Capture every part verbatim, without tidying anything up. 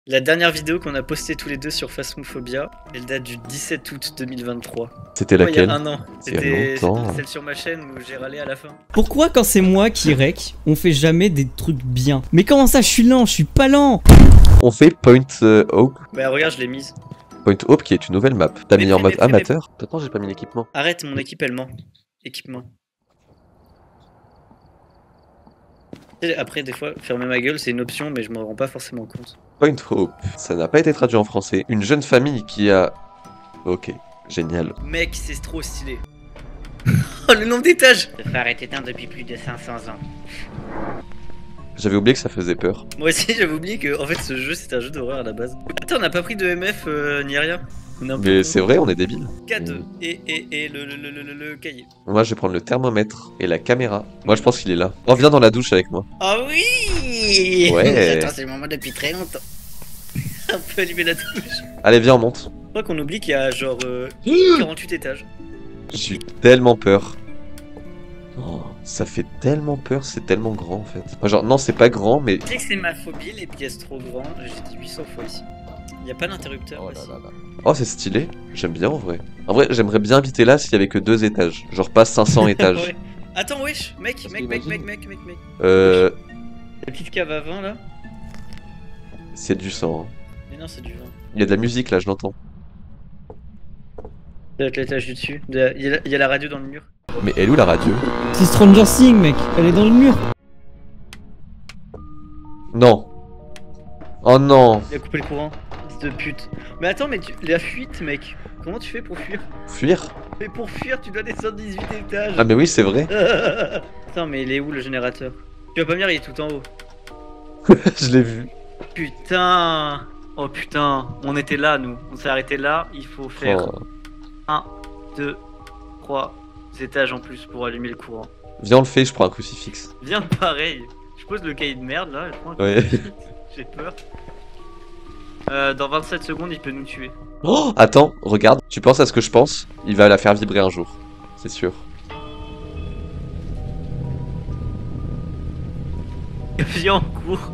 La dernière vidéo qu'on a postée tous les deux sur Phasmophobia, elle date du dix-sept août deux mille vingt-trois. C'était Ouais, laquelle? il y a un an. C'est il y a C'était longtemps. celle sur ma chaîne où j'ai râlé à la fin. Pourquoi quand c'est moi qui rec, on fait jamais des trucs bien? Mais comment ça je suis lent? Je suis pas lent. On fait Point euh, Hope. Bah regarde, je l'ai mise. Point Hope qui est une nouvelle map. T'as mis Mais en mais- mode mais- amateur? Attends, j'ai pas mis l'équipement. Arrête, mon équipe elle ment. Équipement. Tu sais, après, des fois, fermer ma gueule, c'est une option, mais je m'en rends pas forcément compte. Point Hope. Ça n'a pas été traduit en français. Une jeune famille qui a... Ok, génial. Mec, c'est trop stylé. Oh, le nombre d'étages! Ce phare est éteint depuis plus de cinq cents ans. J'avais oublié que ça faisait peur. Moi aussi, j'avais oublié que en fait, ce jeu c'était un jeu d'horreur à la base. Attends, on n'a pas pris de M F euh, ni rien. On est un peu Mais con. c'est vrai, on est débile. K deux et, et, et le, le, le, le, le- le cahier. Moi, je vais prendre le thermomètre et la caméra. Moi, je pense qu'il est là. Reviens dans la douche avec moi. Ah oui! Ouais. Attends, c'est le moment depuis très longtemps. On peut allumer la touche. Allez, viens, on monte. Je crois qu'on oublie qu'il y a genre euh, quarante-huit étages. J'ai tellement peur. Oh, ça fait tellement peur, c'est tellement grand en fait. Enfin, genre, non, c'est pas grand, mais... Tu sais que c'est ma phobie, les pièces trop grandes. J'ai dit huit cents fois ici. Il y a pas d'interrupteur. Oh, ici. là là là. Oh, c'est stylé. J'aime bien en vrai. En vrai, j'aimerais bien habiter là s'il y avait que deux étages. Genre pas cinq cents étages. Ouais. Attends, wesh, mec, Parce mec, mec, qu'imagine- mec, mec, mec, mec. Euh... La petite cave à vin là. C'est du sang. hein. Mais non, c'est du vin. Il y a de la musique là, je l'entends. Ça doit être l'étage du dessus. Il y, a, il y a la- il y a la radio dans le mur. Mais elle est où la radio? C'est Stranger Things mec, elle est dans le mur. Non. Oh non. Il a coupé le courant. Fils de pute. Mais attends, mais tu... la fuite, mec. Comment tu fais pour fuir? Fuir? Mais pour fuir, tu dois descendre dix-huit étages. Ah mais oui, c'est vrai. Attends, mais il est où le générateur? Tu vas pas me dire, il est tout en haut. Je l'ai vu. Putain. Oh putain, on était là, nous. On s'est arrêté là. Il faut faire Oh. un, deux, trois étages en plus pour allumer le courant. Viens, on le fait, je prends un crucifix. Viens, pareil. Je pose le cahier de merde là. Je prends un Ouais. crucifix. J'ai peur. Euh, dans vingt-sept secondes, il peut nous tuer. Oh, attends, regarde. Tu penses à ce que je pense? Il va la faire vibrer un jour. C'est sûr. Viens, on court.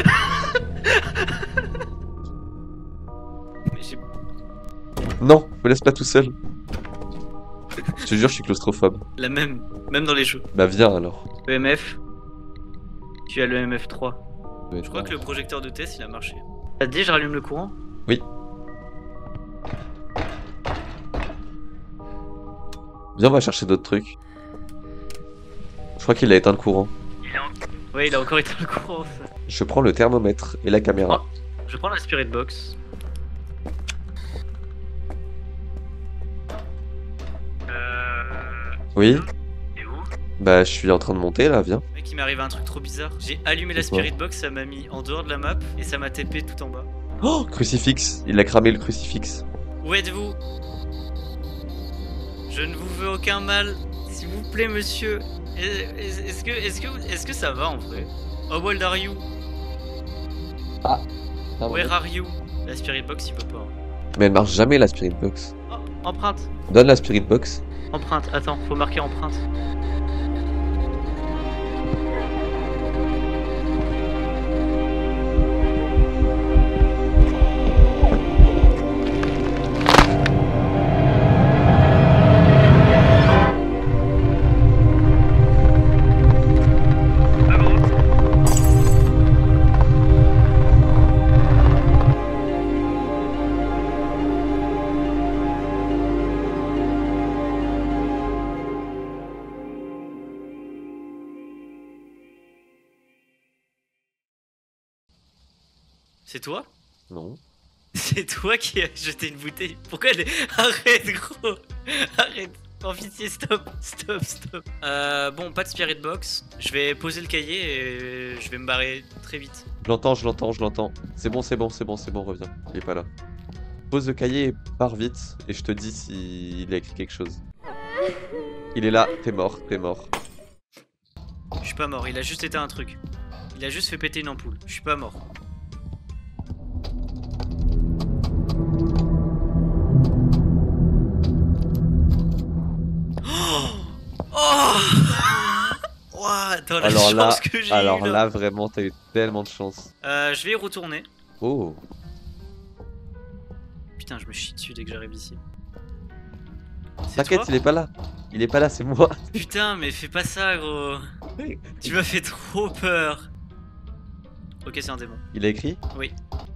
Mais j'ai... Non, me laisse pas tout seul. Je te jure, je suis claustrophobe. La même, même dans les jeux. Bah viens alors. E M F. Tu as le M F trois. Je crois que le projecteur de test il a marché. T'as dit je rallume le courant? Oui. Viens, on va chercher d'autres trucs. Je crois qu'il a éteint le courant. Ouais, il a encore éteint le courant. Ça. Je prends le thermomètre et la caméra. Je prends la spirit box. Euh... Oui? Et où? Bah je suis en train de monter là, viens. Mec, il m'est arrivé un truc trop bizarre. J'ai allumé la C'est quoi? spirit box, ça m'a mis en dehors de la map et ça m'a T P tout en bas. Oh, crucifix. Il a cramé le crucifix. Où êtes-vous? Je ne vous veux aucun mal. S'il vous plaît, monsieur. Est- Est-ce que, est-ce que, est-ce que ça va en vrai? How old are you? Where are you? La spirit box, il peut pas. hein. Mais elle marche jamais la spirit box. Oh, empreinte. Donne la spirit box. Empreinte. Attends, faut marquer empreinte. C'est toi? Non. C'est toi qui as jeté une bouteille. Pourquoi elle est... Arrête, gros. Arrête. En pitié, stop, stop, stop. Euh, bon, pas de spirit box. Je vais poser le cahier et je vais me barrer très vite. Je l'entends, je l'entends, je l'entends. C'est bon, c'est bon, c'est bon, c'est bon, reviens. Il est pas là. Pose le cahier et pars vite et je te dis s'il a écrit quelque chose. Il est là, t'es mort, t'es mort. Je suis pas mort, il a juste éteint un truc. Il a juste fait péter une ampoule. Je suis pas mort. Oh, Ouah, attends, la Alors là, chance que j'ai alors eu, là, vraiment, t'as eu tellement de chance. Euh, je vais y retourner. Oh. Putain, je me chie dessus dès que j'arrive ici. C'est T'inquiète, toi il est pas là. Il est pas là, c'est moi. Putain, mais fais pas ça, gros. Tu m'as fait trop peur. Ok, c'est un démon. Il a écrit? Oui.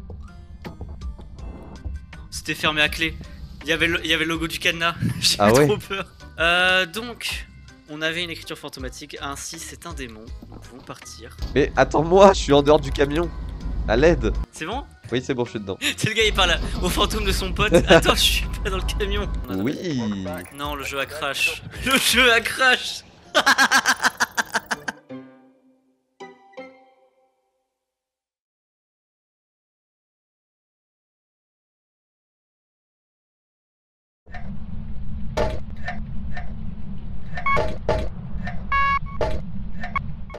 C'était fermé à clé. Il y avait le, il y avait le logo du cadenas. J'ai Ah eu ouais. trop peur. Euh, donc, on avait une écriture fantomatique. Ainsi, c'est un démon. Nous pouvons partir. Mais attends-moi, je suis en dehors du camion. À l'aide. C'est bon? Oui, c'est bon, je suis dedans. C'est le gars, il parle au fantôme de son pote. Attends, je suis pas dans le camion. Oui. Non, le jeu a crash. Le jeu a crash.